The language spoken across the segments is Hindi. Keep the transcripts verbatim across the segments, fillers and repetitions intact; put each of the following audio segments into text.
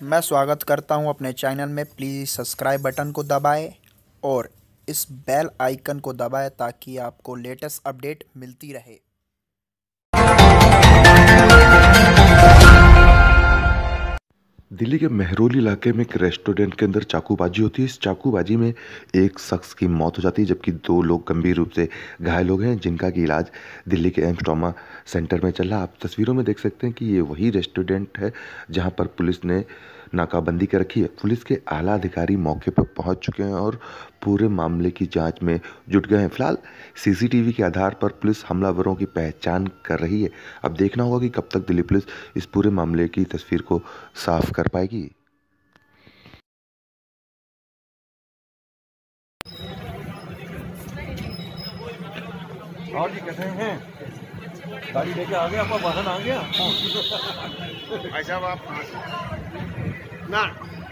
मैं स्वागत करता हूं अपने चैनल में। प्लीज़ सब्सक्राइब बटन को दबाएं और इस बेल आइकन को दबाएं ताकि आपको लेटेस्ट अपडेट मिलती रहे। दिल्ली के मेहरौली इलाके में एक रेस्टोरेंट के अंदर चाकूबाजी होती है। इस चाकूबाजी में एक शख्स की मौत हो जाती है जबकि दो लोग गंभीर रूप से घायल हो गए हैं जिनका कि इलाज दिल्ली के एम्स ट्रॉमा सेंटर में चल रहा है। आप तस्वीरों में देख सकते हैं कि ये वही रेस्टोरेंट है जहां पर पुलिस ने नाकाबंदी कर रखी है। पुलिस के आला अधिकारी मौके पर पहुंच चुके हैं और पूरे मामले की जांच में जुट गए हैं। फिलहाल सीसीटीवी के आधार पर पुलिस हमलावरों की पहचान कर रही है। अब देखना होगा कि कब तक दिल्ली पुलिस इस पूरे मामले की तस्वीर को साफ कर पाएगी। और जी कैसे हैं? गाड़ी लेके आ गए, आपका वाहन आ गया। भाई साहब आप ना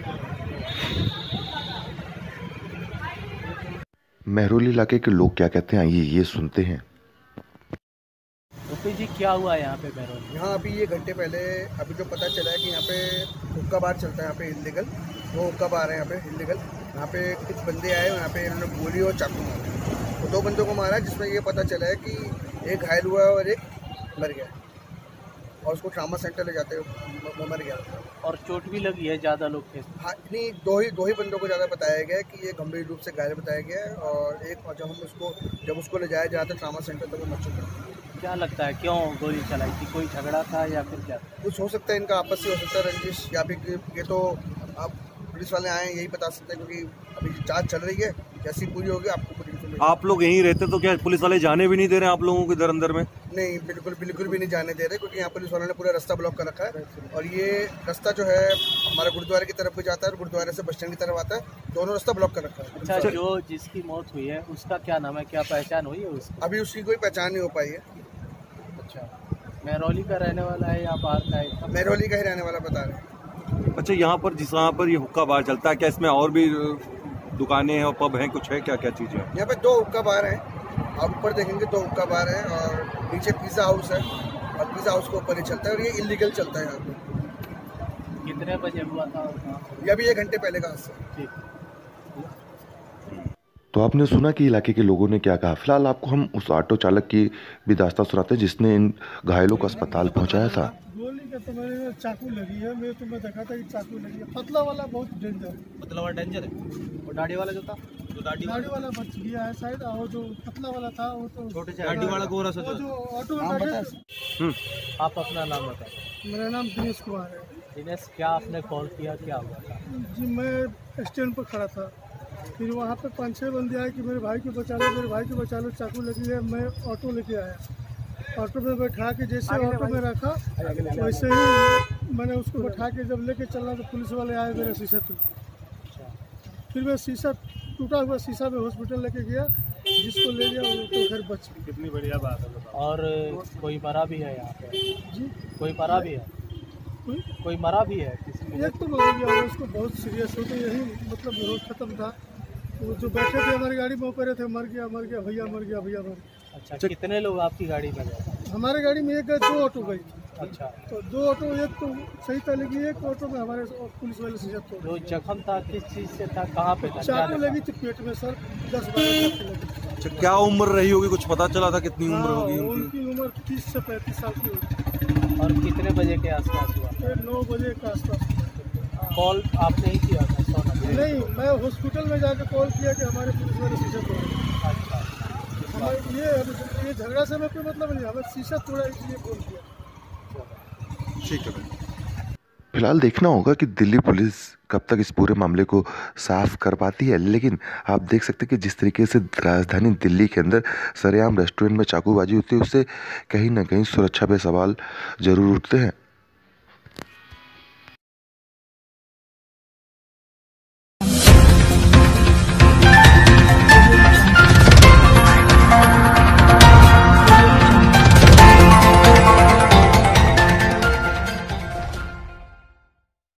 मेहरौली इलाके के लोग क्या कहते हैं आइए ये सुनते हैं। ओपी जी क्या हुआ यहाँ पे मेहरौली? यहाँ अभी ये घंटे पहले अभी जो पता चला है कि यहाँ पे हुक्का बार चलता है, यहाँ पे इल्लीगल वो हुक्का बार है यहाँ पे इल्लीगल। यहाँ पे कुछ बंदे आए, यहाँ पे इन्होंने गोली और चाकू मारा। तो दो बंदों को मारा जिसमें ये पता चला है कि एक घायल हुआ और एक मर गया और उसको ट्रामा सेंटर ले जाते हुए मर गया। और चोट भी लगी है, ज़्यादा लोग थे? हाँ नहीं, दो ही दो ही बंदों को ज़्यादा बताया गया है कि ये गंभीर रूप से घायल बताया गया है और एक जब हम उसको जब उसको ले जाया जाता ट्रामा सेंटर तो वो मर चुका है। क्या लगता है क्यों गोली चलाई थी? कोई झगड़ा था या फिर क्या? कुछ हो सकता है, इनका आपस से हो सकता है रंजिश, या फिर ये तो आप पुलिस वाले आए यही बता सकते हैं क्योंकि अभी जांच चल रही है। जैसी पूरी होगी आपको पूरी इन्फॉर्मेशन। आप लोग यहीं रहते तो क्या पुलिस वाले जाने भी नहीं दे रहे हैं आप लोगों को इधर अंदर में? नहीं, बिल्कुल बिल्कुल भी नहीं जाने दे रहे क्योंकि यहाँ पुलिस वालों ने पूरा रास्ता ब्लॉक कर रखा है और ये रास्ता जो है हमारे गुरुद्वारे की तरफ भी जाता है और गुरुद्वारे से बस स्टैंड की तरफ आता है, दोनों रास्ता ब्लॉक कर रखा है। अच्छा, जो जिसकी मौत हुई है उसका क्या नाम है, क्या पहचान हुई है उसकी? अभी उसकी कोई पहचान नहीं हो पाई है। अच्छा, मेहरौली का रहने वाला है या बाहर का है? मेहरौली का ही रहने वाला बता रहे हैं। अच्छा, यहाँ पर जिस यहाँ पर ये हुक्का बार चलता है क्या इसमें और भी दुकानें हैं और पब हैं, कुछ है? क्या क्या चीज़ है यहाँ पे? दो हुक्का बार हैं, आप ऊपर देखेंगे दो हुक्का बार हैं और नीचे पिज़्ज़ा हाउस है और पिज़्ज़ा हाउस के ऊपर ही चलता है और ये इलीगल चलता है यहाँ पे। कितने बजे हुआ था? ये अभी एक घंटे पहले का हादसा। ठीक। तो आपने सुना कि इलाके के लोगों ने क्या कहा। फिलहाल आपको हम उस ऑटो चालक की भी दास्तान सुनाते हैं जिसने इन घायलों को अस्पताल पहुंचाया था। गोली का तो मेरे चाकू लगी है, मैं तो मैं देखा था कि चाकू लगी है। पतला वाला बहुत डेंजर, पतला वाला डेंजर है और दाढ़ी वाला जो था जो दाढ़ी गाड़ी वाला बच गया है शायद, और जो पतला वाला था वो तो छोटे से गाड़ी वाला गोरा सा वो जो ऑटो में बैठे। आप अपना नाम बताएं। मेरा नाम दिनेश कुमार है। दिनेश, क्या आपने कॉल किया, क्या हुआ था? जी, मैं स्टैंड पर खड़ा था, फिर वहाँ पे पाँच छः बंदे आए कि मेरे भाई को बचा लो, मेरे भाई को बचा लो, चाकू लगी है। मैं ऑटो लेके आया, ऑटो में बैठा के जैसे ऑटो में रखा वैसे ही मैंने उसको बैठा के जब लेके चलना तो पुलिस वाले आए, मेरा शीशा टूटा। फिर मैं शीशा टूटा हुआ शीशा में हॉस्पिटल लेके गया, जिसको ले गया वो तो घर बच गया। कितनी बढ़िया बात है। और कोई मरा भी है यहाँ पे? जी, कोई मरा भी है? कोई कोई मरा भी है? किसी एक तो मर गया और उसको बहुत सीरियस हो, तो यही मतलब बेहोश खत्म था। वो जो बैठे थे हमारी गाड़ी में ऊपर थे, मर गया मर गया भैया मर गया भैया मर गया। अच्छा, कितने लोग आपकी गाड़ी में गए? हमारे गाड़ी में एक गए, दो ऑटो गई। अच्छा, तो दो ऑटो, एक तो सही था लेकिन एक ऑटो में हमारे पुलिस वाले से जब जो जख्म था किस चीज़ से था, कहाँ पे था? चाकू लगी थी पेट में सर, दस बारह चाकू लगी। अच्छा, क्या उम्र रही होगी, कुछ पता चला था कितनी उम्र होगी हाँ, उनकी? उनकी उम्र तीस से पैंतीस साल की होगी। और कितने बजे के आसपास हुआ? फिर नौ बजे के आसपास। कॉल आपने ही किया था? सौ नब्बे? नहीं, मैं हॉस्पिटल में जाकर कॉल किया कि हमारे पुलिस वाले शीशा तोड़ा। अच्छा, हमारे ये ये झगड़ा से हमें कोई मतलब नहीं, हमें शीशा तोड़ा इसलिए कॉल किया। ठीक है। फिलहाल देखना होगा कि दिल्ली पुलिस कब तक इस पूरे मामले को साफ कर पाती है। लेकिन आप देख सकते हैं कि जिस तरीके से राजधानी दिल्ली के अंदर सरेआम रेस्टोरेंट में चाकूबाजी होती है उससे कहीं ना कहीं सुरक्षा पे सवाल जरूर उठते हैं।